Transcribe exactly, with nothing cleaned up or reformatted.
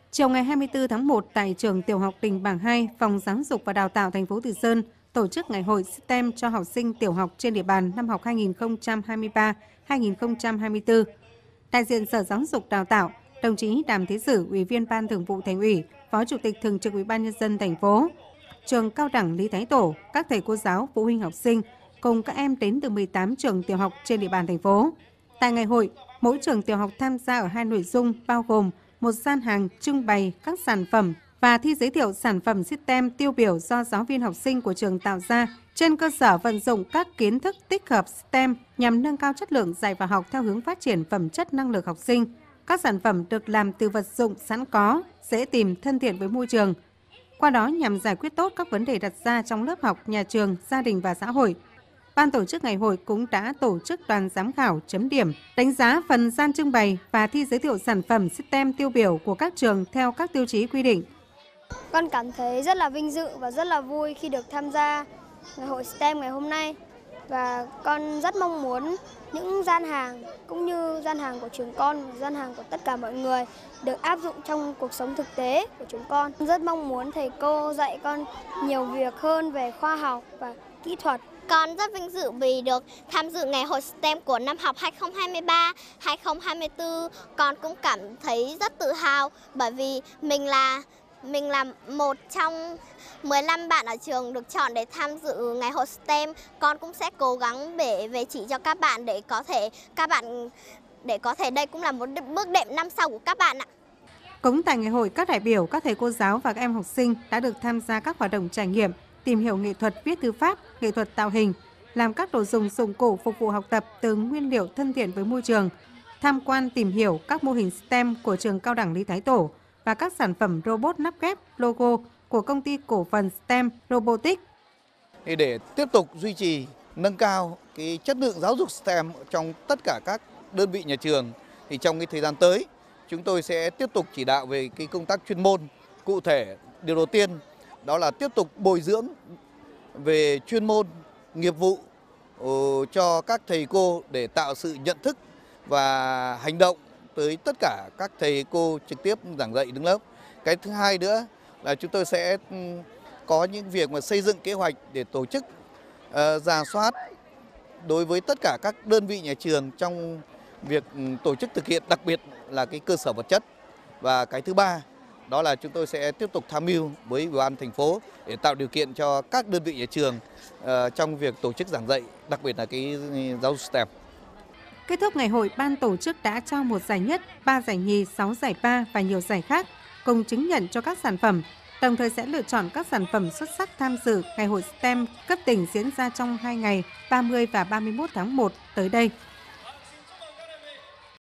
Chiều ngày hai mươi tư tháng một tại trường Tiểu học Đình Bảng hai, Phòng Giáo dục và Đào tạo thành phố Từ Sơn tổ chức ngày hội STEM cho học sinh tiểu học trên địa bàn năm học hai nghìn không trăm hai mươi ba hai nghìn không trăm hai mươi tư. Đại diện Sở Giáo dục Đào tạo, đồng chí Đàm Thế Sử, Ủy viên Ban Thường vụ Thành ủy, Phó Chủ tịch Thường trực Ủy ban Nhân dân thành phố, trường Cao đẳng Lý Thái Tổ, các thầy cô giáo, phụ huynh học sinh cùng các em đến từ mười tám trường tiểu học trên địa bàn thành phố. Tại ngày hội, mỗi trường tiểu học tham gia ở hai nội dung bao gồm một gian hàng trưng bày các sản phẩm và thi giới thiệu sản phẩm STEM tiêu biểu do giáo viên học sinh của trường tạo ra trên cơ sở vận dụng các kiến thức tích hợp STEM nhằm nâng cao chất lượng dạy và học theo hướng phát triển phẩm chất năng lực học sinh. Các sản phẩm được làm từ vật dụng sẵn có, dễ tìm, thân thiện với môi trường. Qua đó nhằm giải quyết tốt các vấn đề đặt ra trong lớp học, nhà trường, gia đình và xã hội. Ban tổ chức ngày hội cũng đã tổ chức đoàn giám khảo chấm điểm, đánh giá phần gian trưng bày và thi giới thiệu sản phẩm STEM tiêu biểu của các trường theo các tiêu chí quy định. Con cảm thấy rất là vinh dự và rất là vui khi được tham gia ngày hội STEM ngày hôm nay. Và con rất mong muốn những gian hàng cũng như gian hàng của trường con, gian hàng của tất cả mọi người được áp dụng trong cuộc sống thực tế của chúng con. Rất mong muốn thầy cô dạy con nhiều việc hơn về khoa học và kỹ thuật. Con rất vinh dự vì được tham dự ngày hội STEM của năm học hai nghìn không trăm hai mươi ba hai nghìn không trăm hai mươi tư. Con cũng cảm thấy rất tự hào bởi vì mình là mình là một trong mười lăm bạn ở trường được chọn để tham dự ngày hội STEM. Con cũng sẽ cố gắng để về chỉ cho các bạn để có thể các bạn để có thể đây cũng là một bước đệm năm sau của các bạn ạ. Cũng tại ngày hội, các đại biểu, các thầy cô giáo và các em học sinh đã được tham gia các hoạt động trải nghiệm, tìm hiểu nghệ thuật viết thư pháp, nghệ thuật tạo hình, làm các đồ dùng dụng cụ phục vụ học tập từ nguyên liệu thân thiện với môi trường, tham quan tìm hiểu các mô hình STEM của trường Cao đẳng Lý Thái Tổ và các sản phẩm robot nắp ghép logo của công ty cổ phần STEM Robotics. Để tiếp tục duy trì, nâng cao cái chất lượng giáo dục STEM trong tất cả các đơn vị nhà trường, thì trong cái thời gian tới chúng tôi sẽ tiếp tục chỉ đạo về cái công tác chuyên môn. Cụ thể, điều đầu tiên đó là tiếp tục bồi dưỡng về chuyên môn, nghiệp vụ cho các thầy cô để tạo sự nhận thức và hành động tới tất cả các thầy cô trực tiếp giảng dạy đứng lớp. Cái thứ hai nữa là chúng tôi sẽ có những việc mà xây dựng kế hoạch để tổ chức uh, rà soát đối với tất cả các đơn vị nhà trường trong việc tổ chức thực hiện, đặc biệt là cái cơ sở vật chất. Và cái thứ ba đó là chúng tôi sẽ tiếp tục tham mưu với Ủy ban thành phố để tạo điều kiện cho các đơn vị nhà trường uh, trong việc tổ chức giảng dạy, đặc biệt là cái giáo dục STEM. Kết thúc ngày hội, ban tổ chức đã trao một giải nhất, ba giải nhì, sáu giải ba và nhiều giải khác, cùng chứng nhận cho các sản phẩm. Đồng thời sẽ lựa chọn các sản phẩm xuất sắc tham dự ngày hội STEM cấp tỉnh diễn ra trong hai ngày ba mươi và ba mươi mốt tháng một tới đây.